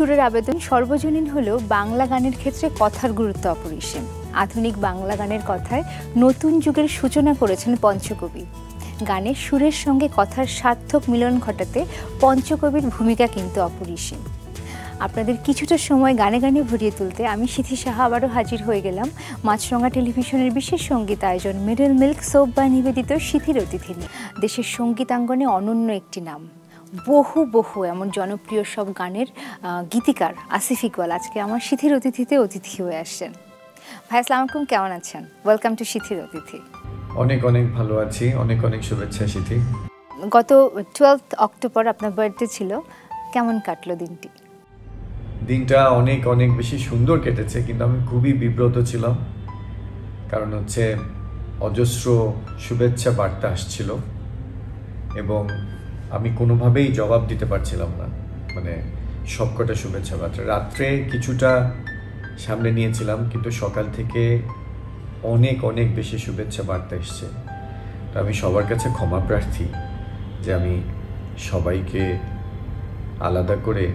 সুরের আবেদন সর্বজনীন হলেও বাংলা গানের ক্ষেত্রে কথার গুরুত্ব অপরিসীম। আধুনিক বাংলা গানের কথায় নতুন যুগের সূচনা করেছেন পঞ্চকবি। গানের সুরের সঙ্গে কথার সার্থক মিলন ঘটাতে পঞ্চকবির ভূমিকা কিন্তু অপরিসীম। আপনাদের কিছুটা সময় গানে গানে ভরিয়ে তুলতে আমি সিথি সাহা আবারও হাজির হয়ে গেলাম মাছরাঙা টেলিভিশনের বিশেষ সঙ্গীত আয়োজন মিডল মিল্ক সোপ বাই নিবেদিত সিথির অতিথি নিয়ে। দেশের সঙ্গীতাঙ্গনে অনন্য একটি নাম, বহু বহু এমন জনপ্রিয় সব গানের গীতিকার আসিফ ইকবাল আজকে আমার সিথির অতিথিতে অতিথি হয়ে আসছেন। ভাই আসসালামু আলাইকুম, কেমন আছেন? ওয়েলকাম টু সিথির অতিথি। অনেক অনেক ভালো আছি, অনেক অনেক শুভেচ্ছা সিথি। গত 12 অক্টোবর আপনার বার্থডে ছিল, কেমন কাটলো দিনটি? দিনটা অনেক অনেক বেশি সুন্দর কেটেছে, কিন্তু আমি খুবই বিব্রত ছিলাম, কারণ হচ্ছে অজস্র শুভেচ্ছা বার্তা আসছিল এবং আমি কোনোভাবেই জবাব দিতে পারছিলাম না, মানে সবকটা শুভেচ্ছা বার্তা। রাত্রে কিছুটা সামনে নিয়েছিলাম, কিন্তু সকাল থেকে অনেক অনেক বেশি শুভেচ্ছা বার্তা এসছে। তো আমি সবার কাছে ক্ষমা প্রার্থী যে আমি সবাইকে আলাদা করে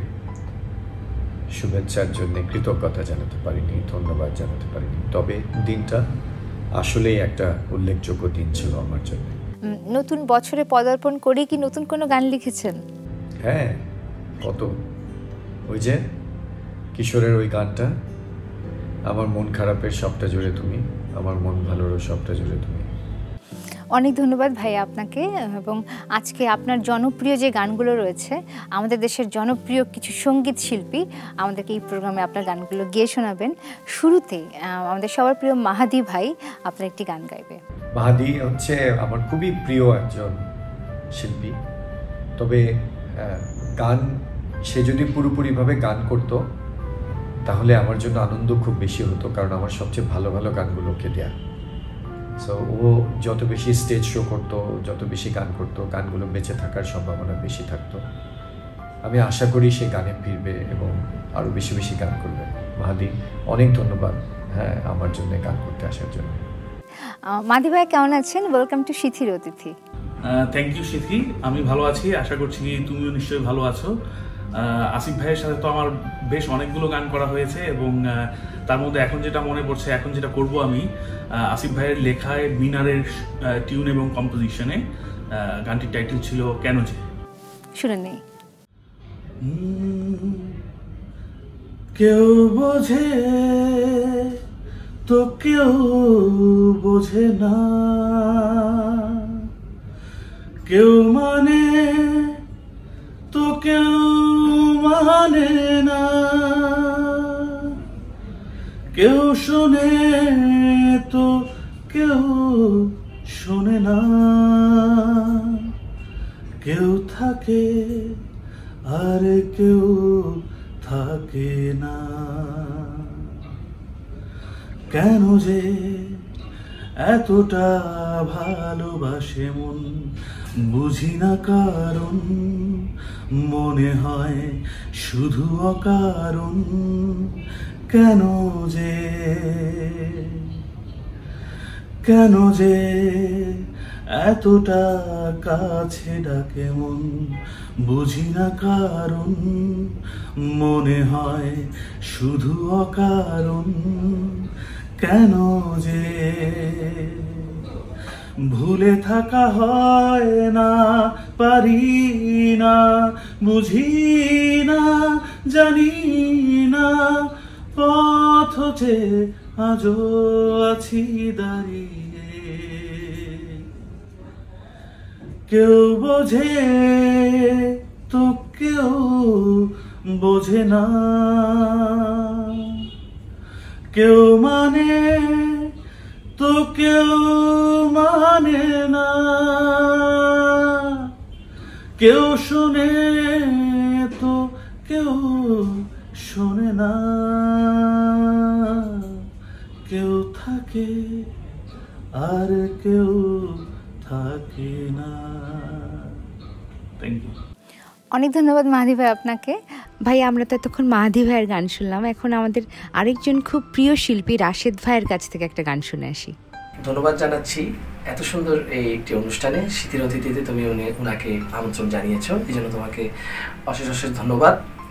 শুভেচ্ছার জন্য কৃতজ্ঞতা জানাতে পারিনি, ধন্যবাদ জানাতে পারিনি। তবে দিনটা আসলেই একটা উল্লেখযোগ্য দিন ছিল আমার জন্য। নতুন বছরে পদার্পণ করে কি নতুন কোনো গান লিখেছেন? হ্যাঁ, কত, ওই যে কিশোরের ওই গানটা, আমার মন খারাপের সবটা জুড়ে তুমি, আমার মন ভালোরও সবটা জুড়ে তুমি। অনেক ধন্যবাদ ভাইয়া আপনাকে। এবং আজকে আপনার জনপ্রিয় যে গানগুলো রয়েছে, আমাদের দেশের জনপ্রিয় কিছু সঙ্গীত শিল্পী আমাদেরকে এই প্রোগ্রামে আপনার গানগুলো গেয়ে শোনাবেন। শুরুতে আমাদের সবার প্রিয় মাহাদি ভাই আপনার একটি গান গাইবে। মাহাদি হচ্ছে আমার খুবই প্রিয় একজন শিল্পী, তবে গান সে যদি পুরোপুরিভাবে গান করতো তাহলে আমার জন্য আনন্দ খুব বেশি হতো, কারণ আমার সবচেয়ে ভালো ভালো গানগুলোকে দেয়া। সো ও যত বেশি স্টেজ শো করতো, যত বেশি গান করতো, গানগুলো বেঁচে থাকার সম্ভাবনা বেশি থাকতো। আমি আশা করি সে গানে ফিরবে এবং আরও বেশি বেশি গান করবে। মাহাদি, অনেক ধন্যবাদ হ্যাঁ আমার জন্য গান করতে আসার জন্য। মাহাদি ভাই কেমন আছেন? ওয়েলকাম টু সিথির অতিথি। থ্যাংক ইউ সিথি, আমি ভালো আছি, আশা করছি তুমিও নিশ্চয়ই ভালো আছো। আসিফ ভাইয়ের সাথে তো আমার বেশ অনেকগুলো গান করা হয়েছে এবং তার মধ্যে এখন যেটা মনে পড়ছে, এখন যেটা করব আমি, আসিফ ভাইয়ের লেখায় মিনারের টিউন এবং কম্পোজিশনে গানটির টাইটেল ছিল কেন যে। শুনে নেই। কেউ বোঝে তো কেউ বোঝে না, কেউ মানে তো কেউ মানে না, কেউ শোনে তো কেউ শোনে না, কেউ থাকে আর কেউ থাকে না। কেন যে এতটা ভালোবাসে মন, বুঝি না কারণ, মনে হয় শুধু অকারণ। কেন যে এতটা কাছে ডাকে মন, বুঝি না কারণ, মনে হয় শুধু অকারণ। কেন যে ভুলে থাকা হয় না, পারি না, বুঝি না, জানি না, পথ যে আজও আছি দাঁড়িয়ে। কেউ বোঝে তো কেউ বোঝে না, কেউ মানে তো কেউ মানে না, কেউ শোনে তো কেউ শোনে না, কেউ থাকে আর কেউ থাকে না। Thank you. অনেক ধন্যবাদ মাহাদি ভাই আপনাকে। ভাই, আমরা তো এতক্ষণ মাহাদি ভাইয়ের গান শুনলাম, এখন আমাদের আরেকজন খুব প্রিয় শিল্পী রাশেদ ভাইয়ের কাছ থেকে একটা গান শুনে আসি। ধন্যবাদ জানাচ্ছি এত সুন্দর এই একটি অনুষ্ঠানে সিথির অতিথিতে তুমি ওনাকে আমন্ত্রণ জানিয়েছো, এই জন্য তোমাকে অশেষ অশেষ ধন্যবাদ।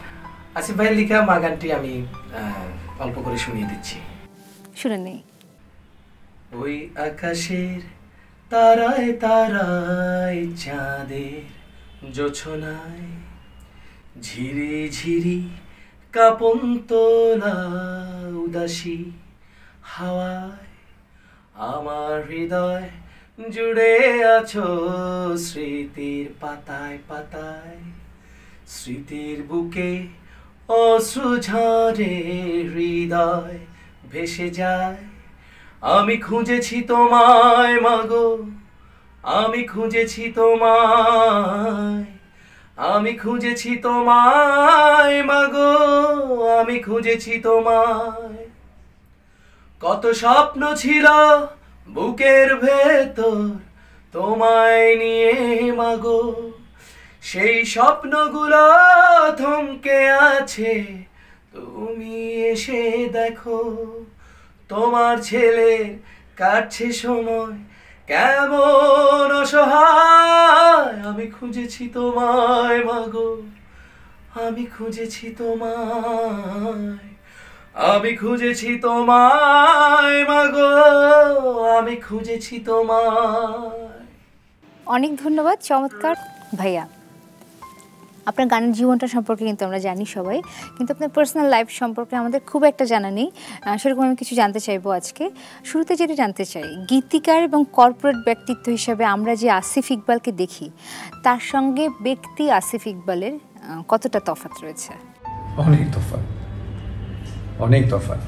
আসিফ ভাইয়ের লেখা মা গানটি আমি অল্প করে শুনিয়ে দিচ্ছি। শুনে নেই। ওই আকাশের তারায় তারায় চাঁদের জোছনায় ঝিরি ঝিরি কাঁপন তোলা উদাসী হাওয়ায় আমার হৃদয় জুড়ে আছো স্মৃতির পাতায় পাতায়, স্মৃতির বুকে অশ্রু ঝরে হৃদয় ভেসে যায়। আমি খুঁজেছি তোমায় মাগো, আমি খুঁজেছি তোমায়, আমি খুঁজেছি তোমায় মাগো, আমি খুঁজেছি তোমায়। কত স্বপ্ন ছিল বুকের ভেতর তোমায় নিয়ে মাগো, সেই স্বপ্নগুলো থমকে আছে, তুমি এসে দেখো। তোমার ছেলের কাটছে সময় কেমন অসহায়, আমি খুঁজেছি তোমায় মাগো, আমি খুঁজেছি তোমায়, আমি খুঁজেছি তোমায় মাগো, আমি খুঁজেছি তোমায়। অনেক ধন্যবাদ, চমৎকার ভাইয়া। আপনার গানের জীবনটা সম্পর্কে কিন্তু আমরা জানি সবাই, কিন্তু আপনার পার্সোনাল লাইফ সম্পর্কে আমাদের খুব একটা জানা নেই। সেরকম আমি কিছু জানতে চাইবো আজকে। শুরুতে যেটা জানতে চাই, গীতিকার এবং কর্পোরেট ব্যক্তিত্ব হিসাবে আমরা যে আসিফ ইকবালকে দেখি, তার সঙ্গে ব্যক্তি আসিফ ইকবালের কতটা তফাৎ রয়েছে? অনেক তফাৎ, অনেক তফাৎ।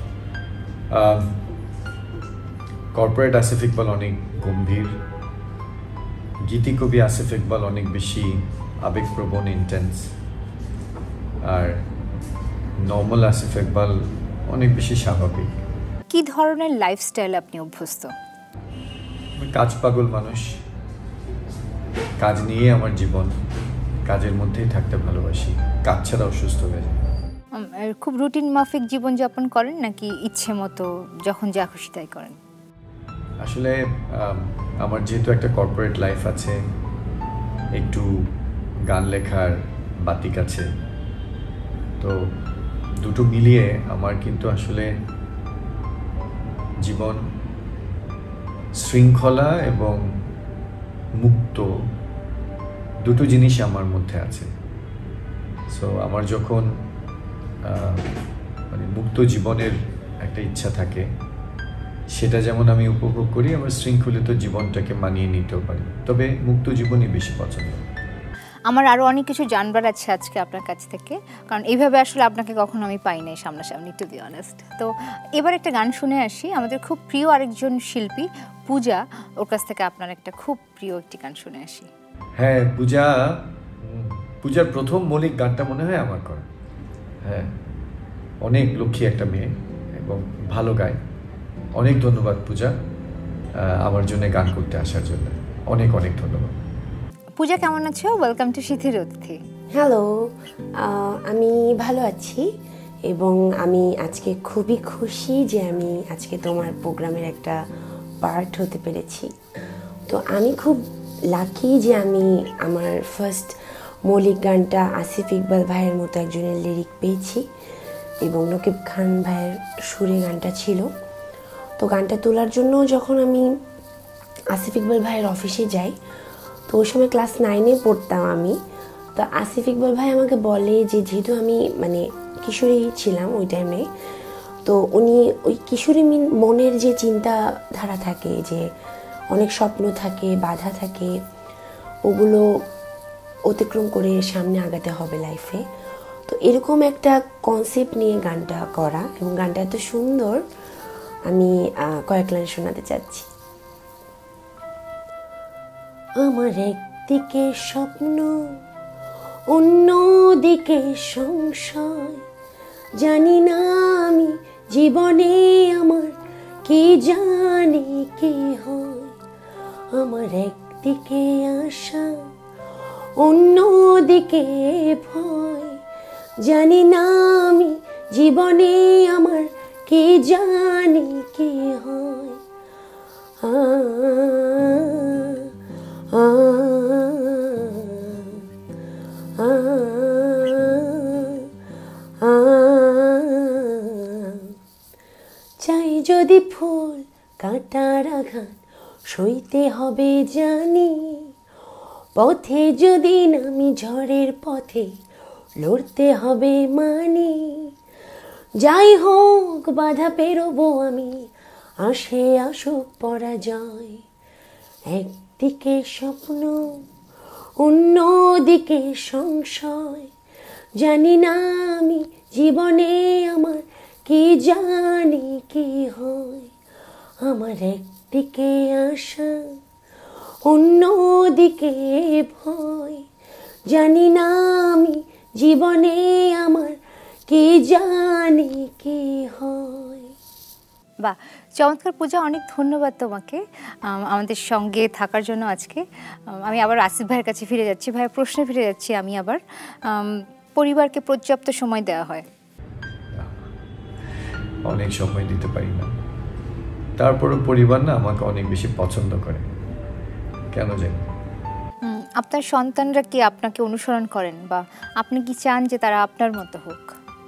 কর্পোরেট আসিফ ইকবাল অনেক গম্ভীর, গীতিকবি আসিফ ইকবাল অনেক বেশি আবেগপ্রবণ, ইন্টেন্স, আর নর্মাল আসিফ ইকবাল অনেক বেশি স্বাভাবিক। কি ধরনের লাইফস্টাইল আপনি অভ্যস্ত? কাজ পাগল মানুষ, কাজ নিয়ে আমার জীবন, কাজের মধ্যেই থাকতে ভালোবাসি, কাজ ছাড়া অসুস্থ হয়ে যায়। খুব রুটিন মাফিক জীবনযাপন করেন নাকি ইচ্ছে মতো যখন যা খুশি তাই করেন? আসলে আমার যেহেতু একটা কর্পোরেট লাইফ আছে, একটু গান লেখার বাতিক আছে, তো দুটো মিলিয়ে আমার কিন্তু আসলে জীবন শৃঙ্খলা এবং মুক্ত দুটো জিনিস আমার মধ্যে আছে। সো আমার যখন মানে মুক্ত জীবনের একটা ইচ্ছা থাকে, সেটা যেমন আমি উপভোগ করি, আমার শৃঙ্খলিত জীবনটাকে মানিয়ে নিতেও পারি, তবে মুক্ত জীবনই বেশি পছন্দ। আমার আরও অনেক কিছু জানবার আছে আজকে আপনার কাছ থেকে, কারণ এইভাবে আসলে আপনাকে কখনো আমি পাই নাই সামনাসামনি, টু বি অনেস্ট। তো এবার একটা গান শুনে আসি, আমাদের খুব প্রিয় আরেকজন শিল্পী পূজা, ওর কাছ থেকে আপনার একটা খুব প্রিয় একটি গান শুনে আসি। হ্যাঁ, পূজার প্রথম মৌলিক গানটা মনে হয় আমার করা। হ্যাঁ, অনেক লক্ষ্মী একটা মেয়ে এবং ভালো গায়। অনেক ধন্যবাদ পূজা, আমার জন্য গান করতে আসার জন্য অনেক অনেক ধন্যবাদ। পূজা কেমন আছো? ওয়েলকাম টু শিথির অতিথি। হ্যালো, আমি ভালো আছি এবং আমি আজকে খুবই খুশি যে আমি আজকে তোমার প্রোগ্রামের একটা পার্ট হতে পেরেছি। তো আমি খুব লাকি যে আমি আমার ফার্স্ট মৌলিক গানটা আসিফ ইকবাল ভাইয়ের মতো একজনের লিরিক পেয়েছি এবং নকিব খান ভাইয়ের সুরে গানটা ছিল। তো গানটা তোলার জন্য যখন আমি আসিফ ইকবাল ভাইয়ের অফিসে যাই, তো ওই সময় ক্লাস 9-এ পড়তাম আমি। তো আসিফ ইকবাল ভাই আমাকে বলে যে যেহেতু আমি মানে কিশোরী ছিলাম ওই টাইমে, তো উনি ওই কিশোরী মনের যে চিন্তাধারা থাকে, যে অনেক স্বপ্ন থাকে, বাধা থাকে, ওগুলো অতিক্রম করে সামনে আগাতে হবে লাইফে। তো এরকম একটা কনসেপ্ট নিয়ে গানটা করা, এবং গানটা এত সুন্দর, আমি কয়েক লাইন শোনাতে চাচ্ছি। আমার একদিকে স্বপ্ন, অন্যদিকে সংশয়, জানি না আমি জীবনে আমার কি জানি কি হয়। আমার একদিকে আশা, অন্যদিকে ভয়, জানি না আমি জীবনে আমার কি জানি কি হয়। ফুল কাঁটার আঘাত সইতে হবে জানি, পথে যদি নামি ঝড়ের পথে লড়তে হবে মানি। যাই হোক বাধা পেরোবো আমি, আসে আসুক পরাজয়। একদিকে স্বপ্ন অন্যদিকে সংশয়, জানি না আমি জীবনে আমার কি জানি কি হয়। আমার একদিকে আশা অন্যদিকে ভয়, জানি না আমি জীবনে আমার কি জানি কি হয়। বাহ, চমৎকার পূজা, অনেক ধন্যবাদ তোমাকে আমাদের সঙ্গে থাকার জন্য আজকে। আমি আবার আসিফ ভাইয়ের কাছে ফিরে যাচ্ছি। ভাইয়ের প্রশ্নে ফিরে যাচ্ছি আমি আবার। পরিবারকে পর্যাপ্ত সময় দেওয়া হয়? অনেক সময় দিতে পারি না, তারপরও পরিবার না আমাকে অনেক বেশি পছন্দ করে, কেন জানি। আপনার সন্তানরা কি আপনাকে অনুসরণ করেন, বা আপনি কি চান যে তারা আপনার মতো হোক?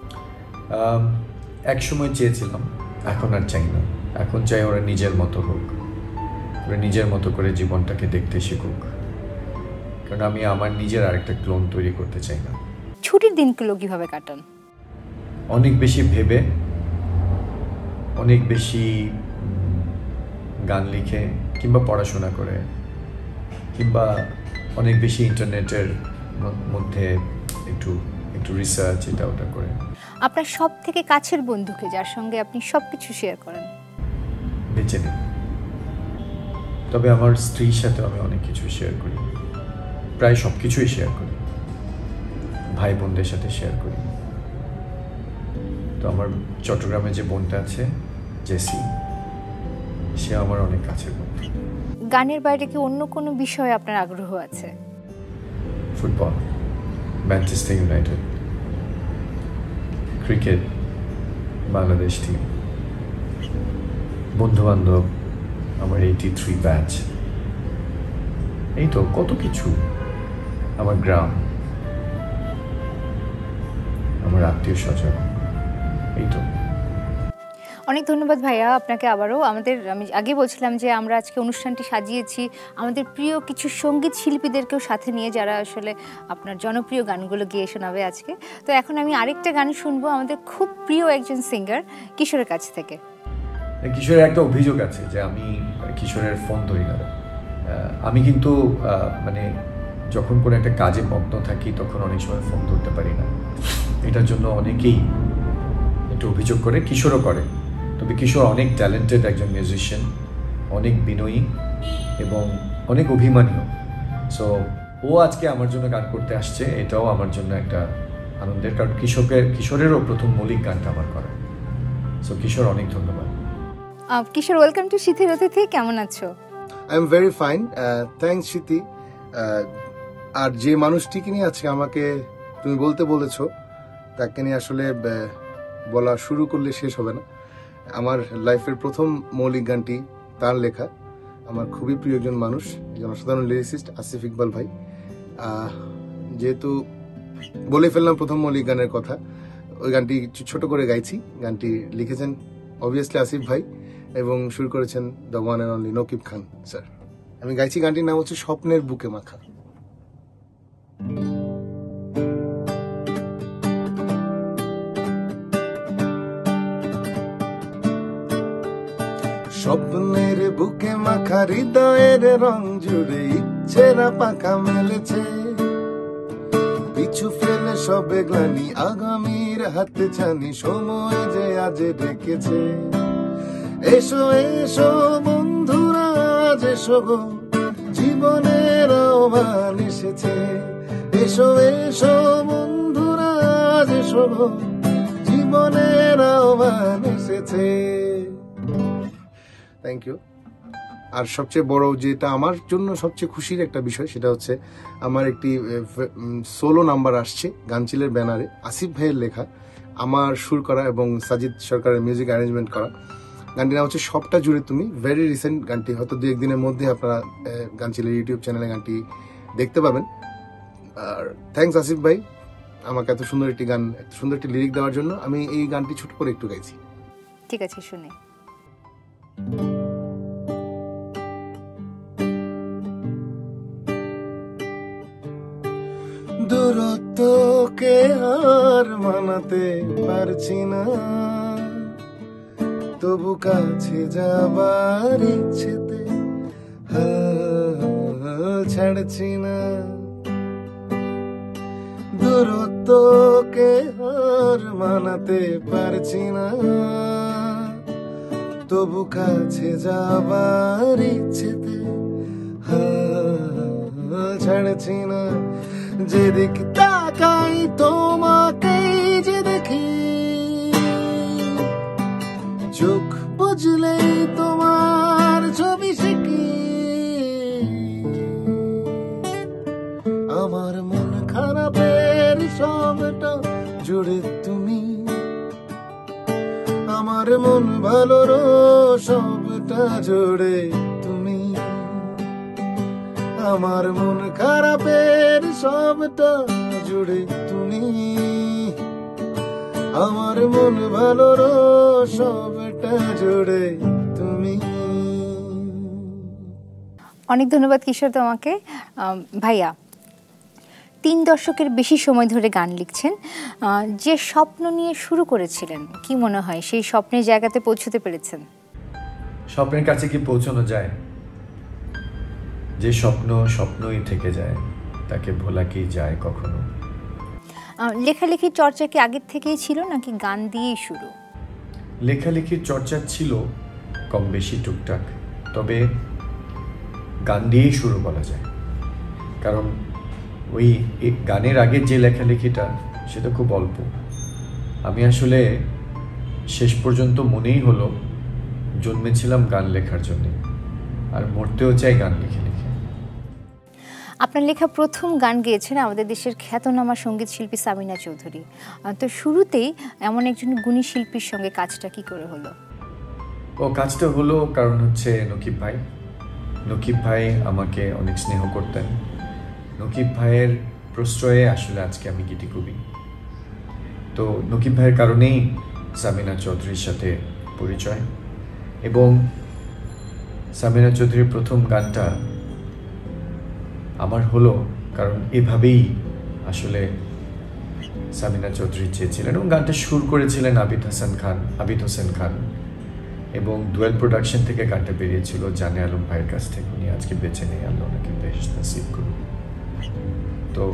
এক সময় চেয়েছিলাম, এখন আর চাই না। এখন চাই ওরা নিজের মতো হোক, ওরা নিজের মতো করে জীবনটাকে দেখতে শিখুক, কারণ আমি আমার নিজের আরেকটা ক্লোন তৈরি করতে চাই না। ছুটির দিনগুলো কিভাবে কাটান? অনেক বেশি ভেবে, অনেক বেশি গান লিখে, কিংবা পড়াশোনা করে, কিংবা অনেক বেশি ইন্টারনেটের মধ্যে একটু একটু রিসার্চ এটা ওটা করে। আপনার সব থেকে কাছের বন্ধুকে, যার সঙ্গে আপনি সব কিছু শেয়ার করেন? বেঁচে নেই, তবে আমার স্ত্রীর সাথে আমি অনেক কিছু শেয়ার করি, প্রায় সব কিছুই শেয়ার করি। ভাই বোনদের সাথে শেয়ার করি। তো আমার চট্টগ্রামে যে বোনটা আছে জেসি, সে আমার অনেক কাছের বন্ধু। গানের বাইরে কি অন্য কোনো বিষয়ে আপনার আগ্রহ আছে? Football, Manchester United, cricket, Bangladesh team, বন্ধু বান্ধব, আমার 83 ব্যাচ, এই তো কত কিছু। আমার গ্রাম, আমার আত্মীয় স্বজন, এই তো। অনেক ধন্যবাদ ভাইয়া আপনাকে আবারও। আমি আগে বলছিলাম যে আমরা আজকে অনুষ্ঠানটি সাজিয়েছি আমাদের প্রিয় কিছু সঙ্গীত শিল্পীদেরকেও সাথে নিয়ে, যারা আসলে আপনার জনপ্রিয় গানগুলো গেয়ে শোনাবে আজকে। তো এখন আমি আরেকটা গান শুনবো আমাদের খুব প্রিয় একজন সিঙ্গার কিশোরের কাছ থেকে। কিশোরের একটা অভিযোগ আছে যে আমি কিশোরের ফোন ধরি না। আমি কিন্তু মানে যখন কোনো একটা কাজে মগ্ন থাকি তখন অনেক সময় ফোন ধরতে পারি না। এটার জন্য অনেকেই একটু অভিযোগ করে, কিশোরও করে। তবে কিশোর অনেক ট্যালেন্টেড একজন মিউজিশিয়ান, অনেক বিনয়ী এবং অনেক অভিমানীও। সো ও আজকে আমার জন্য গান করতে আসছে, এটাও আমার জন্য একটা আনন্দের, কারণ কিশোরেরও প্রথম মৌলিক গানটা আমার করা। সো কিশোর, অনেক ধন্যবাদ। কিশোর, ওয়েলকাম টু শীতের অতিথি। কেমন আছো? I am very fine, thanks Shiti. আর যে মানুষটিকে নিয়ে আজকে আমাকে তুমি বলতে বলেছো, তাকে নিয়ে আসলে বলা শুরু করলে শেষ হবে না। আমার লাইফের প্রথম মৌলিক গানটি তার লেখা। আমার খুবই প্রিয় একজন মানুষ, একজন অসাধারণ লিরিসিস্ট, আসিফ ইকবাল ভাই। যেহেতু বলে ফেললাম প্রথম মৌলিক গানের কথা, ওই গানটি ছোট করে গাইছি। গানটি লিখেছেন অবভিয়াসলি আসিফ ভাই এবং সুর করেছেন the one and only Nakib Khan sir. আমি গাইছি, গানটির নাম হচ্ছে স্বপ্নের বুকে মাখা। স্বপ্নের বুকে মাখা হৃদয়ের রং জুড়ে ইচ্ছেরা পাখা মেলেছে, পিছু ফেলে সবে গ্লানি আগামীর হাতে জানি সময় যে আজ ডেকেছে। এসো এসো বন্ধুরা আজ এসো গো, জীবনের আহ্বান এসেছে। এসো এসো বন্ধুরা আজ এসো গো, জীবনের আহ্বান এসেছে। Thank you. আর সবচেয়ে বড় যেটা আমার জন্য সবচেয়ে খুশির একটা বিষয়, সেটা হচ্ছে আমার একটি সোলো নাম্বার আসছে গানচিলের ব্যানারে, আসিফ ভাইয়ের লেখা, আমার সুর করা এবং সাজিদ সরকারের মিউজিক অ্যারেঞ্জমেন্ট করা। গানটির নাম হচ্ছে সবটা জুড়ে তুমি। ভেরি রিসেন্ট গানটি, হয়তো 2-1 দিনের মধ্যে আপনারা গানচিলের ইউটিউব চ্যানেলে গানটি দেখতে পাবেন। আর থ্যাংকস আসিফ ভাই আমাকে এত সুন্দর একটি গান, এত সুন্দর একটি লিরিক দেওয়ার জন্য। আমি এই গানটি ছোট করে একটু গাইছি। ঠিক আছে, শুনে। দূরত্বকে আর মানাতে পারছি না, তবু কাছে যাবার ইচ্ছেতে হাল ছাড়ছি না। দূরত্বকে আর মানাতে পারছি না, তবু কাছে যাবার ইচ্ছেতে হাল ছাড়ছি না। যেদিক তাকাই তোমাকেই যে দেখি, চোখ বুঝলেই তোমার ছবি শিখি। আমার মন খারাপের সবটা জুড়ে তুমি, আমার মন ভালোর সবটা জুড়ে তুমি। আমার মন খারাপের সবটা জুড়ে তুমি, আমার মন ভালোর সবটা জুড়ে তুমি। অনেক ধন্যবাদ কিশোর তোমাকে। ভাইয়া, 3 দশকের বেশি সময় ধরে গান লিখছেন। যে স্বপ্ন নিয়ে শুরু করেছিলেন, কি মনে হয় সেই স্বপ্নের জায়গাতে পৌঁছতে পেরেছেন? স্বপ্নের কাছে কি পৌঁছানো যায়? যে স্বপ্ন স্বপ্নই থেকে যায়, তাকে ভোলা কি যায় কখনো? লেখালেখির চর্চা কি আগের থেকেই ছিল নাকি গান দিয়েই শুরু? লেখালেখির চর্চা ছিল কম বেশি টুকটাক, তবে গান দিয়েই শুরু বলা যায়। কারণ ওই গানের আগের যে লেখালেখিটা সেটা খুব অল্প। আমি আসলে শেষ পর্যন্ত মনেই হলো জন্মেছিলাম গান লেখার জন্য, আর মরতেও চাই গান লিখে লিখে। আপনার লেখা প্রথম গান গেয়েছেন আমাদের দেশের খ্যাতনামা সঙ্গীত শিল্পী সামিনা চৌধুরী। তো শুরুতেই এমন একজন গুণী শিল্পীর সঙ্গে কাজটা কি করে হলো? কাজটা হলো কারণ হচ্ছে নকিব ভাই আমাকে অনেক স্নেহ করতেন। নকিব ভাইয়ের প্রশ্রয়ে আসলে আজকে আমি গীতিকবি। তো নকিব ভাইয়ের কারণেই সামিনা চৌধুরীর সাথে পরিচয়, এবং সামিনা চৌধুরীর প্রথম গানটা আমার হলো কারণ এভাবেই আসলে সামিনা চৌধুরী চেয়েছিলেন, এবং গানটা সুর করেছিলেন আবিদ হোসেন খান, এবং ডুয়েল প্রোডাকশন থেকে গানটা বেরিয়েছিল জানে আলম ভাইয়ের কাছ থেকে। উনি আজকে বেঁচে নেই, আল্লাহ ওনাকে বেশ নসিব করুন। তো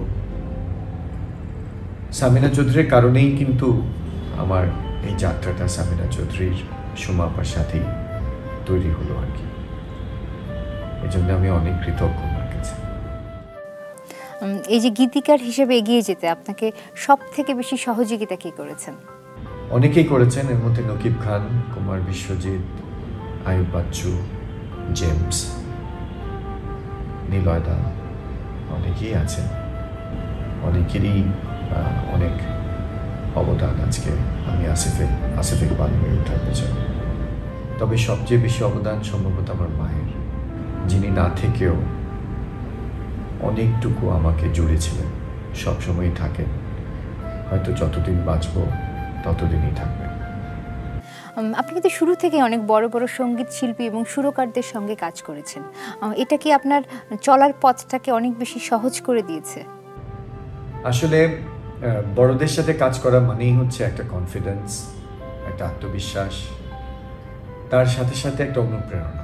সামিনা চৌধুরীর কারণেই কিন্তু আমার এই যাত্রাটা সামিনা চৌধুরীর সুমাপার সাথেই তৈরি হলো আর কি। এই জন্য আমি অনেক কৃতজ্ঞ আমার কাছে। এই যে গীতিকার হিসেবে এগিয়ে যেতে আপনাকে সব থেকে বেশি সহযোগিতা কি করেছেন? অনেকেই করেছেন, এর মধ্যে নকিব খান, কুমার বিশ্বজিৎ, আয়ুব বাচ্চু, জেমস, নিলয়দা, অনেকেই আছেন। অনেকেরই অনেক অবদান আজকে আমি আসিফ ইকবাল হয়ে ওঠার পেছনে। তবে সবচেয়ে বেশি অবদান সম্ভবত আমার মায়ের, যিনি না থেকেও অনেকটুকু আমাকে জুড়েছিলেন, সবসময়ই থাকেন, হয়তো যতদিন বাঁচব ততদিনই থাকবেন। আপনি কিন্তু শুরু থেকে অনেক বড় বড় সঙ্গীত শিল্পী এবং সুরকারদের সঙ্গে কাজ করেছেন। এটা কি আপনার চলার পথটাকে অনেক বেশি সহজ করে দিয়েছে? আসলে বড়দের সাথে কাজ করা মানেই হচ্ছে একটা কনফিডেন্স, একটা আত্মবিশ্বাস, তার সাথে সাথে একটা অনুপ্রেরণা।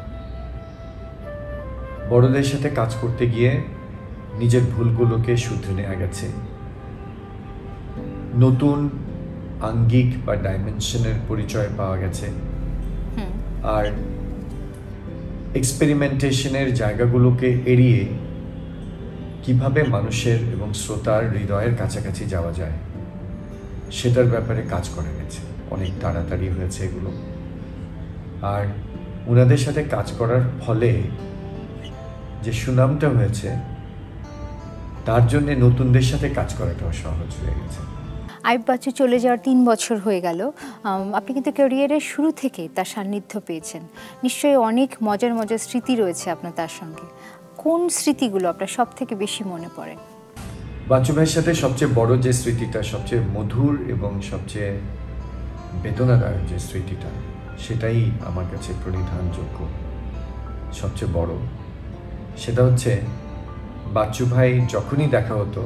বড়দের সাথে কাজ করতে গিয়ে নিজের ভুলগুলোকে শুধরে নেওয়া গেছে, নতুন আঙ্গিক বা ডাইমেনশনের পরিচয় পাওয়া গেছে, আর এক্সপেরিমেন্টেশনের জায়গাগুলোকে এড়িয়ে কিভাবে মানুষের এবং শ্রোতার হৃদয়ের কাছাকাছি যাওয়া যায় সেটার ব্যাপারে কাজ করা গেছে। অনেক তাড়াতাড়ি হয়েছে এগুলো, আর ওনাদের সাথে কাজ করার ফলে যে সুনামটা হয়েছে তার জন্য নতুনদের সাথে কাজ করাটাও সহজ হয়ে গেছে। আইয়ুব বাচ্চু চলে যাওয়ার 3 বছর হয়ে গেল। আপনি কিন্তু ক্যারিয়ারের শুরু থেকে তার সান্নিধ্য পেয়েছেন। নিশ্চয়ই অনেক মজার মজার স্মৃতি রয়েছে আপনার তার সঙ্গে। কোন স্মৃতিগুলো আপনার সব থেকে বেশি মনে পড়ে? বাচ্চু ভাইয়ের সাথে সবচেয়ে বড় যে স্মৃতিটা, সবচেয়ে মধুর এবং সবচেয়ে বেদনাদায়ক যে স্মৃতিটা, সেটাই আমার কাছে প্রণিধানযোগ্য সবচেয়ে বড়। সেটা হচ্ছে বাচ্চু ভাই যখনই দেখা হতো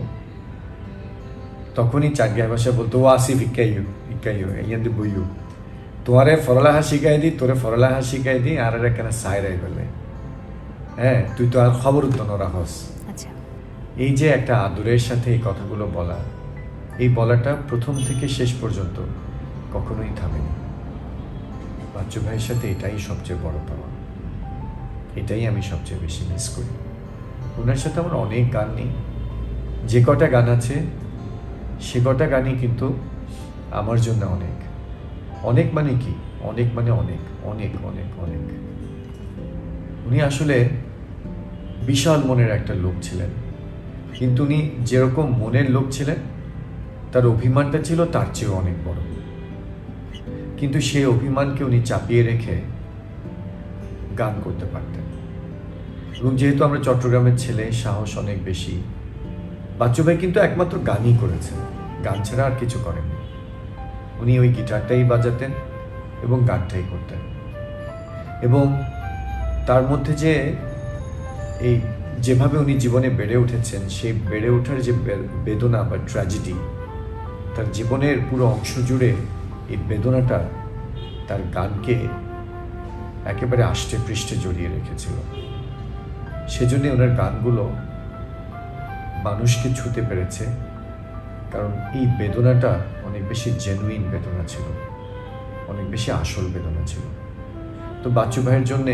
তখনই চাটগাঁয় ভাষা বলতো, ও আসিফ ইকাইও ইকাইও ইয়ান্দি বইও, তোমারে ফরলাহা শিখাই দিই, তোরে ফরলাহা শিখাই দিই, আর এখানে সাইরাই বলে, হ্যাঁ তুই তো আর খবর তো নরাহস। আচ্ছা, এই যে একটা আদরের সাথে এই কথাগুলো বলা, এই বলাটা প্রথম থেকে শেষ পর্যন্ত কখনোই থামেনি। বাচ্চু ভাইয়ের সাথে এটাই সবচেয়ে বড় পাওয়া, এটাই আমি সবচেয়ে বেশি মিস করি। ওনার সাথে আমার অনেক গান নেই, যে কটা গান আছে সে কটা গানই কিন্তু আমার জন্য অনেক। অনেক মানে কি, অনেক মানে অনেক অনেক অনেক অনেক। উনি আসলে বিশাল মনের একটা লোক ছিলেন, কিন্তু উনি যেরকম মনের লোক ছিলেন তার অভিমানটা ছিল তার চেয়েও অনেক বড়। কিন্তু সেই অভিমানকে উনি চাপিয়ে রেখে গান করতে পারতেন। এবং যেহেতু আমরা চট্টগ্রামের ছেলে, সাহস অনেক বেশি। বাচ্চু ভাই কিন্তু একমাত্র গানই করেছেন, গান ছাড়া আর কিছু করেননি। উনি ওই গিটারটাই বাজাতেন এবং গানটাই করতেন। এবং তার মধ্যে যে এই যেভাবে উনি জীবনে বেড়ে উঠেছেন, সেই বেড়ে ওঠার যে বেদনা বা ট্র্যাজেডি, তার জীবনের পুরো অংশ জুড়ে এই বেদনাটা তার গানকে একেবারে আষ্টে পৃষ্ঠে জড়িয়ে রেখেছিল। সেজন্য ওনার গানগুলো মানুষকে ছুঁতে পেরেছে, কারণ এই বেদনাটা অনেক বেশি জেনুইন বেদনা ছিল, অনেক বেশি আসল বেদনা ছিল। তো বাচ্চু ভাইয়ের জন্যে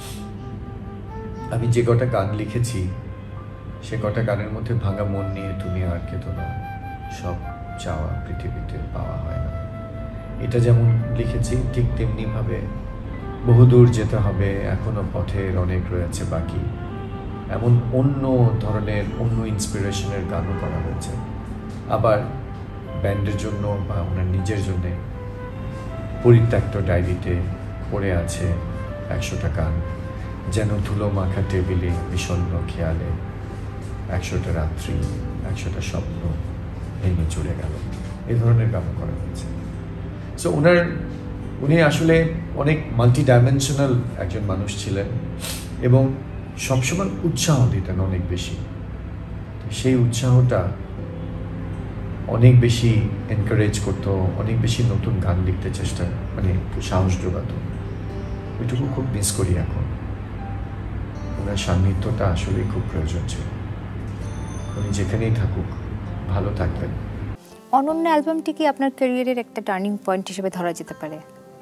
আমি যে কটা গান লিখেছি, সে কটা গানের মধ্যে ভাঙা মন নিয়ে তুমি আর কেঁদো না, সব চাওয়া পৃথিবীতে পাওয়া হয় না, এটা যেমন লিখেছি ঠিক তেমনিভাবে বহুদূর যেতে হবে, এখনো পথের অনেক রয়েছে বাকি, এমন অন্য ধরনের অন্য ইন্সপিরেশনের গানও করা হয়েছে। আবার ব্যান্ডের জন্য বা ওনার নিজের জন্যে পরিত্যক্ত ডায়েরিতে পড়ে আছে 100টা গান, যেন ধুলো মাখা টেবিলে বিষণ্ণ খেয়ালে, 100টা রাত্রি 100টা স্বপ্ন ভেঙে চলে গেল, এই ধরনের গানও করা হয়েছে। সো উনি আসলে অনেক মাল্টি ডাইমেনশনাল একজন মানুষ ছিলেন এবং সবসময় উৎসাহ দিতেন অনেক বেশি। সেই উৎসাহটা অনেক বেশি এনকারেজ করতো, অনেক বেশি নতুন গান লিখতে চেষ্টা মানে সাহস যোগাতো। ওইটুকু খুব মিস করি এখন। ওনার সান্নিধ্যটা আসলে খুব প্রয়োজন ছিল। উনি যেখানেই থাকুক ভালো থাকবেন। অনন্য অ্যালবামটি কি আপনার ক্যারিয়ারের একটা টার্নিং পয়েন্ট হিসেবে ধরা যেতে পারে?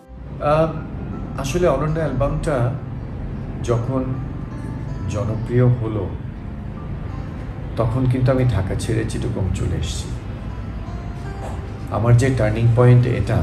আসলে অনন্য অ্যালবামটা যখন জনপ্রিয় হলো তখন কিন্তু আমি ঢাকা ছেড়ে চিটাগং চলে এসেছি। আমার যে টার্নিং পয়েন্ট এটা,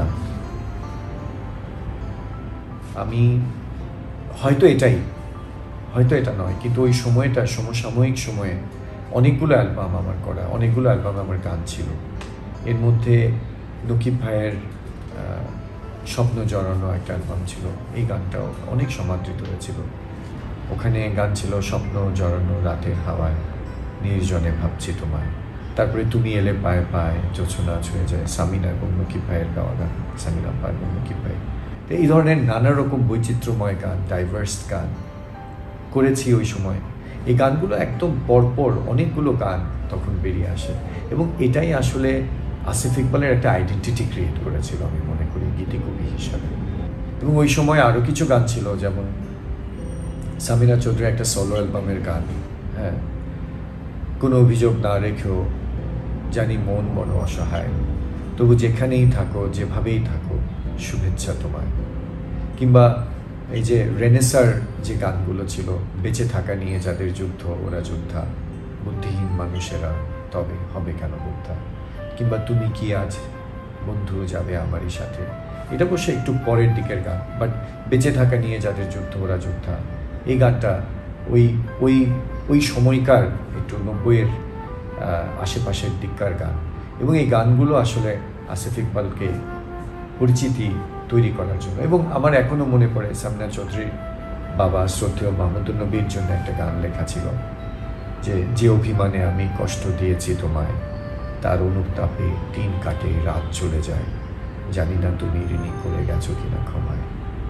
আমি হয়তো এটা নয়, কিন্তু ওই সময়টা সমসাময়িক সময়ে অনেকগুলো অ্যালবাম আমার করা, অনেকগুলো অ্যালবাম আমার গান ছিল। এর মধ্যে নকিব ভাইয়ের স্বপ্ন জড়ানো একটা অ্যালবাম ছিল, এই গানটাও অনেক সমাদৃত হয়েছিল। ওখানে গান ছিল স্বপ্ন জড়ানো রাতের হাওয়ায়, নির্জনে ভাবছি তোমায়, তারপরে তুমি এলে পায়ে পায়ে, জোছনা ছুঁয়ে যায়, সামিনা এবং নকিব ভাইয়ের গাওয়া গান, সামিনা পা এবং নকিব ভাই। তো এই ধরনের নানা রকম বৈচিত্র্যময় গান, ডাইভার্স গান করেছি ওই সময়। এই গানগুলো একদম পরপর অনেকগুলো গান তখন বেরিয়ে আসে এবং এটাই আসলে আসিফ ইকবালের একটা আইডেন্টিটি ক্রিয়েট করেছিল আমি মনে করি গীতিকবি হিসাবে। এবং ওই সময় আরও কিছু গান ছিল, যেমন সামিনা চৌধুরী একটা সোলো অ্যালবামের গান, হ্যাঁ, কোনো অভিযোগ না রেখেও, জানি মন বড় অসহায়, তবু যেখানেই থাকো যেভাবেই থাকো শুভেচ্ছা তোমায়। কিংবা এই যে রেনেসার যে গানগুলো ছিল, বেঁচে থাকা নিয়ে যাদের যুদ্ধ ওরা যোদ্ধা, বুদ্ধিহীন মানুষেরা তবে হবে কেন যোদ্ধা। কিংবা তুমি কি আজ বন্ধু যাবে আমারই সাথে, এটা অবশ্য একটু পরের দিকের গান, বাট বেঁচে থাকা নিয়ে যাদের যুদ্ধ ওরা যোদ্ধা, এই গানটা ওই সময়কার একটু 90-এর আশেপাশের দিককার গান। এবং এই গানগুলো আসলে আসিফ ইকবালকে পরিচিতি তৈরি করার জন্য। এবং আমার এখনও মনে পড়ে সামিনা চৌধুরীর বাবা শ্রদ্ধেয় মাহমুদুল নবীর জন্য একটা গান লেখা ছিল, যে অভিমানে আমি কষ্ট দিয়েছি তোমায়, তার অনুতাপে দিন কাটে রাত চলে যায়, জানি না তুমি ঋণী করে গেছো কিনা ক্ষমায়।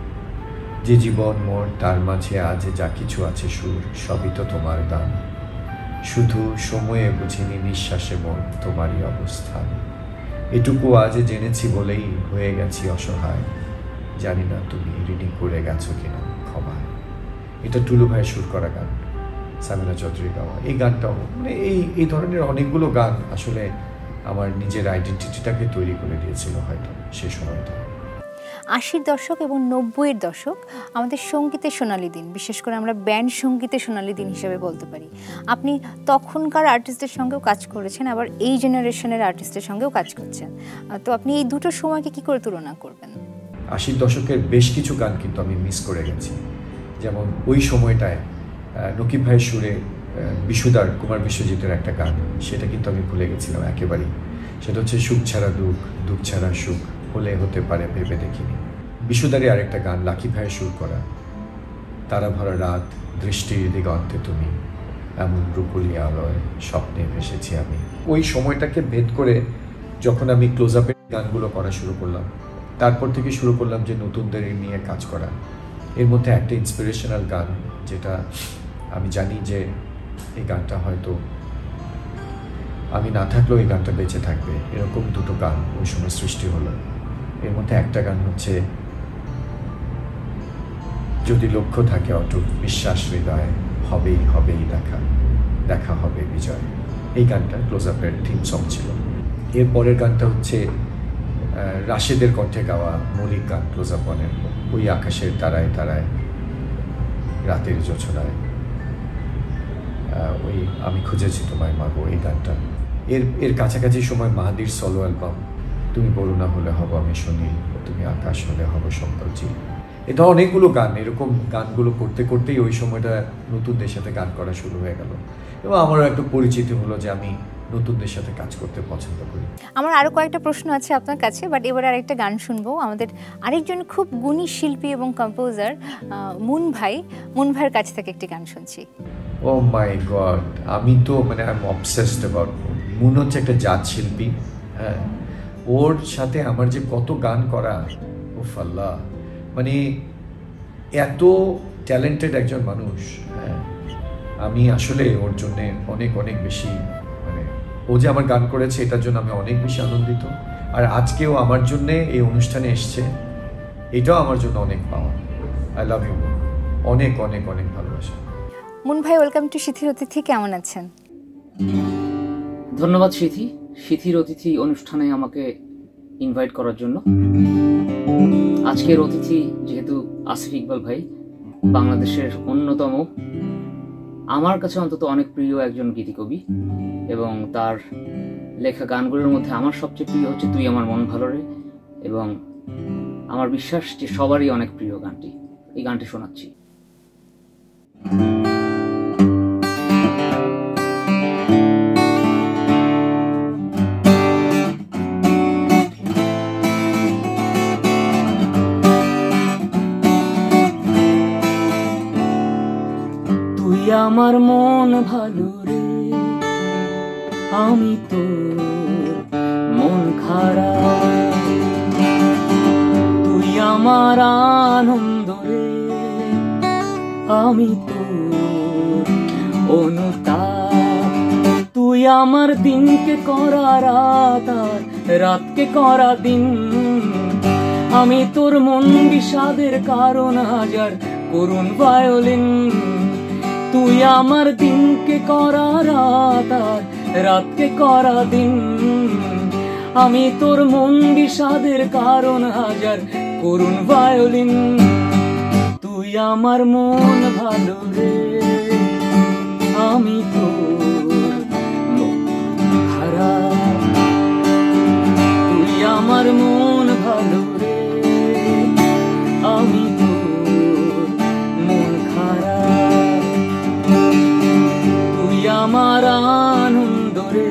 যে জীবন মোর তার মাঝে আজ যা কিছু আছে সুর, সবই তো তোমার দান। শুধু সময়ে বুঝিনি নিঃশ্বাসে মন তোমারই অবস্থান। এটুকু আজ জেনেছি বলেই হয়ে গেছি অসহায়, জানি না তুমি রিডিং করে গেছো কিনা ক্ষমায়। এটা টুলু ভাইয়ের সুর করা গান, সামিনা চৌধুরী গাওয়া। এই গানটাও মানে এই ধরনের অনেকগুলো গান আসলে আমার নিজের আইডেন্টিটিটাকে তৈরি করে দিয়েছিল হয়তো সেই সময়টা। 80-র দশক এবং 90-এর দশক আমাদের সঙ্গীতের সোনালী দিন, বিশেষ করে আমরা ব্যান্ড সঙ্গীতের সোনালী দিন হিসেবে বলতে পারি। আপনি তখনকার আর্টিস্টদের সঙ্গেও কাজ করেছেন, আবার এই জেনারেশনের আর্টিস্টের সঙ্গেও কাজ করছেন। তো আপনি এই দুটো সময়কে কি করে তুলনা করবেন? 80-র দশকের বেশ কিছু গান কিন্তু আমি মিস করে গেছি। যেমন ওই সময়টায় নকিব ভাইয়ের সুরে বিশুদার, কুমার বিশ্বজিতের একটা গান, সেটা কিন্তু আমি ভুলে গেছিলাম একেবারেই। সেটা হচ্ছে সুখ ছাড়া দুঃখ, দুঃখ ছাড়া সুখ, হলে হতে পারে ভেবে দেখিনি। বিশুদারই আরেকটা গান লাকি ভাইয়ের সুর করা, তারা ভরা রাত, দৃষ্টির দিগন্তে তুমি, এমন রূপলি আলোয় স্বপ্নে ভেসেছি আমি। ওই সময়টাকে ভেদ করে যখন আমি ক্লোজ আপের গানগুলো করা শুরু করলাম, তারপর থেকে শুরু করলাম যে নতুনদের নিয়ে কাজ করা। এর মধ্যে একটা ইন্সপিরেশনাল গান, যেটা আমি জানি যে এই গানটা হয়তো আমি না থাকলেও এই গানটা বেঁচে থাকবে, এরকম দুটো গান ওই সময় সৃষ্টি হলো। এর মধ্যে একটা গান হচ্ছে যদি লক্ষ্য থাকে অটুট, বিশ্বাস হৃদয়, হবেই হবেই দেখা, দেখা হবে বিজয়। এই গানটা ক্লোজ আপের থিম সং ছিল। এর পরের গানটা হচ্ছে রাশেদের কণ্ঠে গাওয়া মৌলিক গান ক্লোজ আপ ওয়ানের, ওই আকাশের তারায় তারায়, রাতের জোছনায়, ওই আমি খুঁজেছি তোমায় মাগো, এই গানটা। এর কাছাকাছি সময় মাহাদির সলো অ্যালবাম, তুমি বরুণা হলে হব আমি শুনি, তুমি আকাশ হলে হব সম্পর্জি। এটা অনেকগুলো গান, এরকম গানগুলো করতে করতেই ওই সময়টা নতুনদের সাথে গান করা শুরু হয়ে গেল, এবং আমারও একটা পরিচিতি হলো যে আমি নতুনদের সাথে কাজ করতে পছন্দ করি। আমার আরও কয়েকটা প্রশ্ন আছে আপনার কাছে, বাট এবার আরেকটা গান শুনবো। আমাদের আরেকজন খুব গুণী শিল্পী এবং কম্পোজার মুন ভাইয়ের কাছ থেকে একটি গান শুনছি। ও মাই গড, আমি তো মানে I am obsessed about moon. হচ্ছে একটা জাত শিল্পী, হ্যাঁ, ওর সাথে আমার যে কত গান করা, উফ আল্লাহ, মানে এত ট্যালেন্টেড একজন মানুষ। হ্যাঁ, আমি আসলে ওর জন্য অনেক অনেক বেশি, মানে ও যে আমার গান করেছে এটার জন্য আমি অনেক বেশি আনন্দিত। আর আজকেও আমার জন্য এই অনুষ্ঠানে এসছে, এটাও আমার জন্য অনেক পাওয়া। আই লাভ ইউ, অনেক অনেক অনেক ভালোবাসা। মুন ভাই, ওয়েলকাম টু সিথির অতিথি, কেমন আছেন? ধন্যবাদ সিথি, সিথির অতিথি অনুষ্ঠানে আমাকে ইনভাইট করার জন্য। আজকের অতিথি যেহেতু আসিফ ইকবাল ভাই, বাংলাদেশের অন্যতম, আমার কাছে অন্তত অনেক প্রিয় একজন গীতিকবি, এবং তার লেখা গানগুলোর মধ্যে আমার সবচেয়ে প্রিয় হচ্ছে তুই আমার মন ভালো রে, এবং আমার বিশ্বাস যে সবারই অনেক প্রিয় গানটি। এই গানটি শোনাচ্ছি। তুই আমার মন ভালো রে, আমি তো মন খারাপ। তুই আমার আনন্দ রে, আমি তো অনুতাপ। তুই আমার দিনকে করা রাত, আর রাতকে করা দিন। আমি তোর মন বিষাদের কারণ, হাজার করুণ ভায়োলিন। তুই আমার দিনকে করা রাত, আর রাতকে করা দিন। আমি তোর মন বিষাদের কারণ, হাজার করুণ ভায়োলিন। তুই আমার মন ভালো রে, আমি তোর মন খারাপ। তুই আমার মন ভালো রে, আমি তোর মন খারাপ। তুই আমার আনন্দ রে,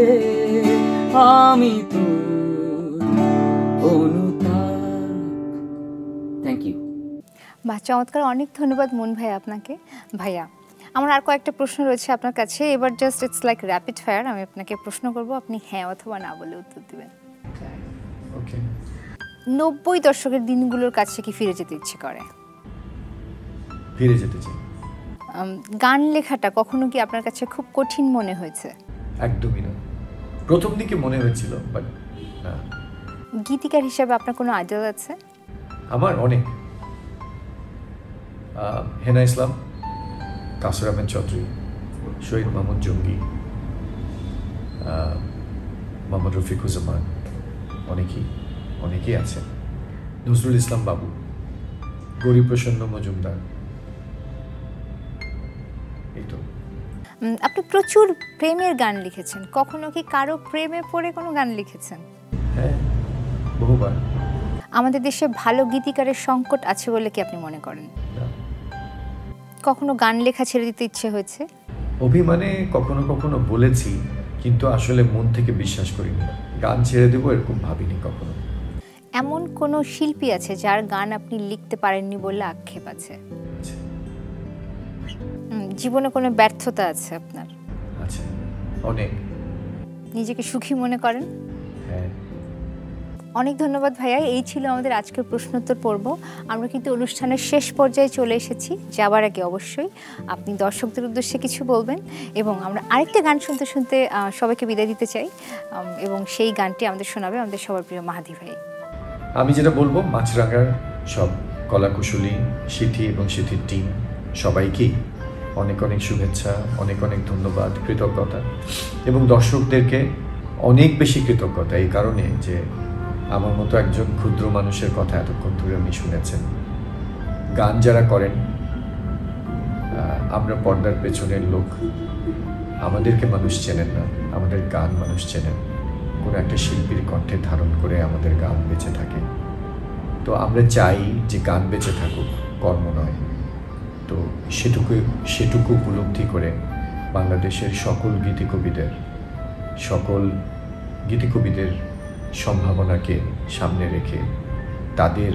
আমি তোর অনুতাপ। Thank you. বাহ, চমৎকার, অনেক ধন্যবাদ মুন ভাই আপনাকে। ভাইয়া, আমার আর কয়েকটা প্রশ্ন রয়েছে আপনার কাছে। এবার just it's like rapid fire. আমি আপনাকে প্রশ্ন করব, আপনি হ্যাঁ অথবা না বলে উত্তর দিবেন। ওকে। 90 দশকের দিনগুলোর কাছে কি ফিরে যেতে ইচ্ছে করে? ফিরে যেতে চাই। গান লেখাটা কখনো কি আপনার কাছে খুব কঠিন মনে হয়েছে? একদমই না, প্রথম দিকে মনে হয়েছিল, বাট না। গীতিকার হিসাবে আপনার কোনো আইডল আছে? আমার অনেক, হেনা ইসলাম, কাসর আহমেদ চৌধুরী, শহীদ মাহমুদ জঙ্গি, মোহাম্মদ রফিকুজ্জামান, অনেকেই আছে, নজরুল ইসলাম বাবু, গৌরীপ্রসন্ন মজুমদার, এই তো। আপনি প্রচুর প্রেমের গান লিখেছেন, কখনো কি কারো প্রেমে পড়ে কোনো গান লিখেছেন? হ্যাঁ, বহুবার। আমাদের দেশে ভালো গীতিকারের সংকট আছে বলে কি আপনি মনে করেন? কখনো গান লেখা ছেড়ে দিতে ইচ্ছে হয়েছে? অভিমানে কখনো কখনো বলেছি, কিন্তু আসলে মন থেকে বিশ্বাস করিনি, গান ছেড়ে দেবো এরকম ভাবিনি কখনো। এমন কোনো শিল্পী আছে যার গান আপনি লিখতে পারেননি বলে আক্ষেপ আছে? জীবনে কোনো ব্যর্থতা আছে আপনার? আচ্ছা, অনেক। নিজেকে সুখী মনে করেন? হ্যাঁ। অনেক ধন্যবাদ ভাইয়া। এই ছিল আমাদের আজকের প্রশ্নোত্তর পর্ব। আমরা কিন্তু অনুষ্ঠানের শেষ পর্যায়ে চলে এসেছি। যাবার আগে অবশ্যই আপনি দর্শকদের উদ্দেশ্যে কিছু বলবেন, এবং আমরা আরেকটা গান শুনতে শুনতে সবাইকে বিদায় দিতে চাই, এবং সেই গানটি আমাদের শোনাবে আমাদের সবার প্রিয় মাহাদি ভাই। আমি যেটা বলবো, মাছরাঙার সব কলাকুশলী, সিথি এবং সিথির টিম সবাইকেই অনেক অনেক শুভেচ্ছা, অনেক অনেক ধন্যবাদ, কৃতজ্ঞতা, এবং দর্শকদেরকে অনেক বেশি কৃতজ্ঞতা এই কারণে যে আমার মতো একজন ক্ষুদ্র মানুষের কথা এতক্ষণ ধরে উনি শুনেছেন। গান যারা করেন, আমরা পর্দার পেছনের লোক, আমাদেরকে মানুষ চেনেন না, আমাদের গান মানুষ চেনেন। কোনো একটা শিল্পীর কণ্ঠে ধারণ করে আমাদের গান বেঁচে থাকে। তো আমরা চাই যে গান বেঁচে থাকুক, কর্ম নয়। তো সেটুকু উপলব্ধি করে বাংলাদেশের সকল গীতিকবিদের সম্ভাবনাকে সামনে রেখে, তাদের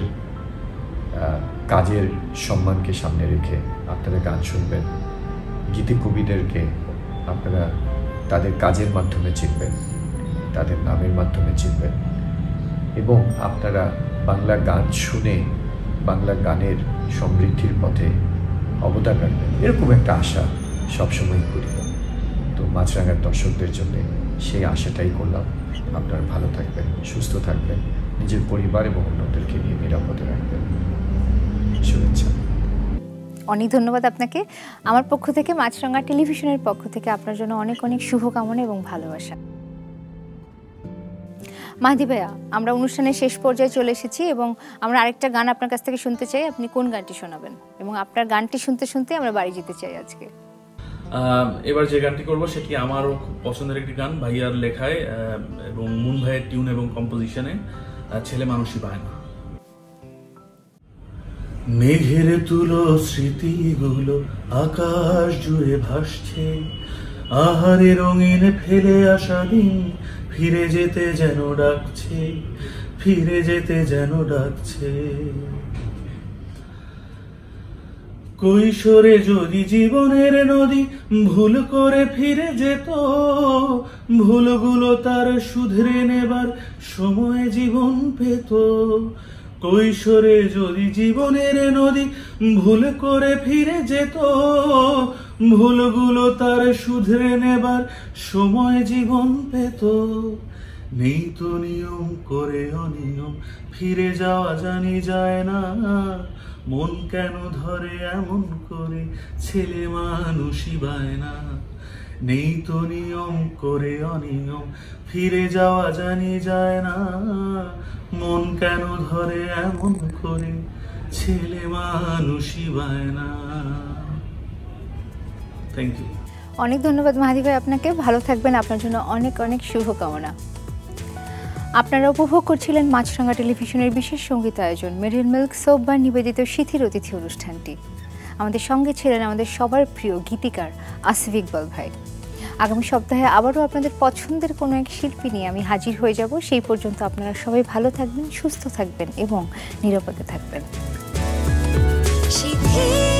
কাজের সম্মানকে সামনে রেখে আপনারা গান শুনবেন। গীতিকবিদেরকে আপনারা তাদের কাজের মাধ্যমে চিনবেন, তাদের নামের মাধ্যমে চিনবেন, এবং আপনারা বাংলা গান শুনে বাংলা গানের সমৃদ্ধির পথে অবদান রাখবেন, এরকম একটা আশা সবসময় করি। তো মাছরাঙার দর্শকদের জন্য সেই আশাটাই করলাম। আপনারা ভালো থাকবেন, সুস্থ থাকবেন, নিজের পরিবার এবং অন্যদেরকে নিয়ে নিরাপদে রাখবেন। শুভেচ্ছা। অনেক ধন্যবাদ আপনাকে। আমার পক্ষ থেকে, মাছরাঙা টেলিভিশনের পক্ষ থেকে আপনার জন্য অনেক অনেক শুভকামনা এবং ভালোবাসা। মাহাদি ভাইয়া, আমরা অনুষ্ঠানের শেষ পর্যায়ে চলে এসেছি, এবং আমরা আরেকটা গান আপনার কাছ থেকে শুনতে চাই। আপনি কোন গানটি শোনাবেন? এবং আপনার গানটি শুনতে শুনতে আমরা বাড়ি যেতে চাই আজকে। এবার যে গানটি করবো সেটি আমারও খুব পছন্দের একটি গান, ভাইয়ার লেখায় এবং মুন ভাইয়ের টিউন এবং কম্পোজিশনে, ছেলে মানুষই পায় না। মেঘের তুলো স্মৃতিগুলো আকাশ জুড়ে ভাসছে, আহারে রঙিন ফেলে আসা দিন ফিরে যেতে যেন ডাকছে, ফিরে যেতে যেন ডাকছে। কৈশোরে যদি জীবনের নদী ভুল করে ফিরে যেত, ভুলগুলো তার শুধরে নেবার সময় জীবন পেত। কৈশোরে যদি জীবনের নদী ভুল করে ফিরে যেত, ভুলগুলো তার শুধরে নেবার সময় জীবন পেত। নেই তো নিয়ম করে অনিয়ম, ফিরে যাওয়া জানি যায় না, মন কেন ধরে এমন করে, ছেলে মানুষই বায় না। নেই তো নিয়ম করে অনিয়ম, ফিরে যাওয়া জানি যায় না, মন কেন ধরে এমন করে, ছেলে মানুষই বায় না। Thank you. অনেক ধন্যবাদ মাহাদি ভাই আপনাকে। ভালো থাকবেন, আপনার জন্য অনেক অনেক শুভকামনা। আপনারা উপভোগ করছিলেন মাছরাঙা টেলিভিশনের বিশেষ সঙ্গীত আয়োজন মেরিল মিল্ক সোপ বার নিবেদিত সিথির অতিথি অনুষ্ঠানটি। আমাদের সঙ্গে ছিলেন আমাদের সবার প্রিয় গীতিকার আসিফ ইকবাল ভাই। আগামী সপ্তাহে আবারও আপনাদের পছন্দের কোনো এক শিল্পী নিয়ে আমি হাজির হয়ে যাব। সেই পর্যন্ত আপনারা সবাই ভালো থাকবেন, সুস্থ থাকবেন এবং নিরাপদে থাকবেন।